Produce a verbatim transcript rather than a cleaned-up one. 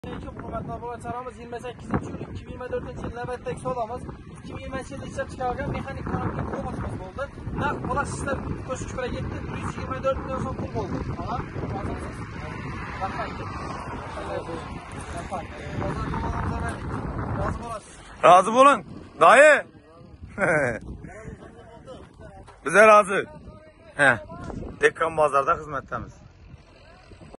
Çaramız yigirma sakkizinchi iyul ikki ming yigirma to'rtinchi yil navbatdagi savdomiz ikki ming yigirmanchi yilda ishlab chiqarilgan mexanik ko'makli robotimiz bo'ldi. Naqd pul sistem qo'shib pulga yetdi. bir yuz yigirma to'rt million so'm pul bo'ldi. Tamam. Razı bo'lin. Dayı. Bize razı. He. Dekkan bozorda xizmatdamiz.